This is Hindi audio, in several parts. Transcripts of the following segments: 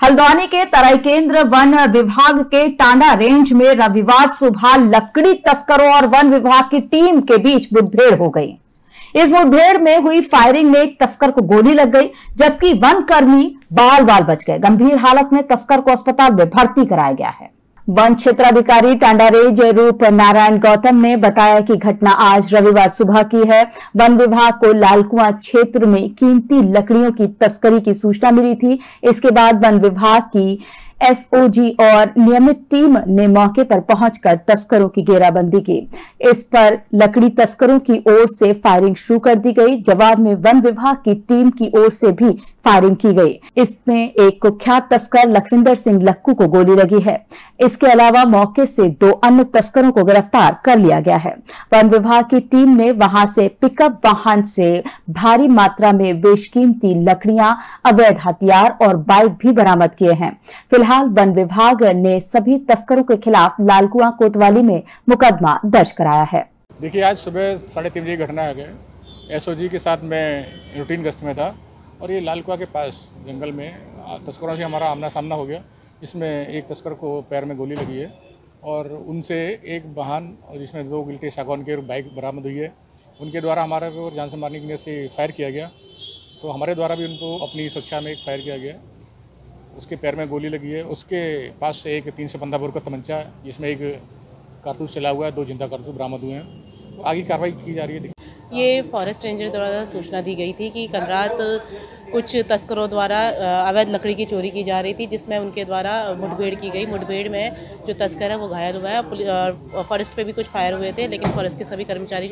हल्द्वानी के तराईकेंद्र वन विभाग के टांडा रेंज में रविवार सुबह लकड़ी तस्करों और वन विभाग की टीम के बीच मुठभेड़ हो गई। इस मुठभेड़ में हुई फायरिंग में एक तस्कर को गोली लग गई, जबकि वन कर्मी बाल बाल बच गए। गंभीर हालत में तस्कर को अस्पताल में भर्ती कराया गया है। वन क्षेत्राधिकारी टांडा रेंज रूप नारायण गौतम ने बताया कि घटना आज रविवार सुबह की है। वन विभाग को लालकुआं क्षेत्र में कीमती लकड़ियों की तस्करी की सूचना मिली थी। इसके बाद वन विभाग की एसओजी और नियमित टीम ने मौके पर पहुंचकर तस्करों की घेराबंदी की। इस पर लकड़ी तस्करों की ओर से फायरिंग शुरू कर दी गई। जवाब में वन विभाग की टीम की ओर से भी फायरिंग की गई। इसमें एक कुख्यात तस्कर लखविंदर सिंह लक्कू को गोली लगी है। इसके अलावा मौके से 2 अन्य तस्करों को गिरफ्तार कर लिया गया है। वन विभाग की टीम ने वहां से पिकअप वाहन से भारी मात्रा में बेशकीमती लकड़ियां, अवैध हथियार और बाइक भी बरामद किए हैं। फिलहाल वन विभाग ने सभी तस्करों के खिलाफ लालकुआं कोतवाली में मुकदमा दर्ज कराया है। देखिए, आज सुबह 3:30 बजे घटना है। एसओजी के साथ मैं रूटीन गश्त में था और ये लालकुआं के पास जंगल में तस्करों से हमारा आमना सामना हो गया। इसमें एक तस्कर को पैर में गोली लगी है और उनसे एक वाहन जिसमें 2 गिल्टी सागौन की बाइक बरामद हुई है। उनके द्वारा हमारे को जान से मारने की नीयत से फायर किया गया, तो हमारे द्वारा भी उनको अपनी सुरक्षा में एक फायर किया गया। उसके पैर में गोली लगी है। उसके पास से एक 3 से 15 बोर का तमंचा है, जिसमें एक कारतूस चला हुआ है, 2 जिंदा कारतूस बरामद हुए हैं। तो आगे कार्रवाई की जा रही है। ये फॉरेस्ट रेंजर द्वारा सूचना दी गई थी कि कल रात कुछ तस्करों द्वारा अवैध लकड़ी की चोरी की जा रही थी, जिसमें उनके द्वारा मुठभेड़ की गई। मुठभेड़ में जो तस्कर है वो घायल हुआ है। फॉरेस्ट पे भी कुछ फायर हुए थे, लेकिन फॉरेस्ट के सभी कर्मचारी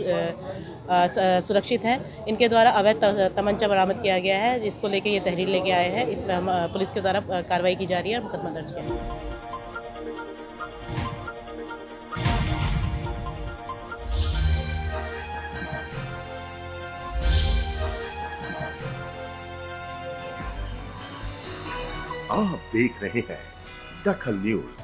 सुरक्षित हैं। इनके द्वारा अवैध तमंचा बरामद किया गया है, जिसको लेके ये तहरीर लेके आए हैं। इसमें हम पुलिस के द्वारा कार्रवाई की जा रही है और मुकदमा दर्ज किया है। आप देख रहे हैं दखल न्यूज।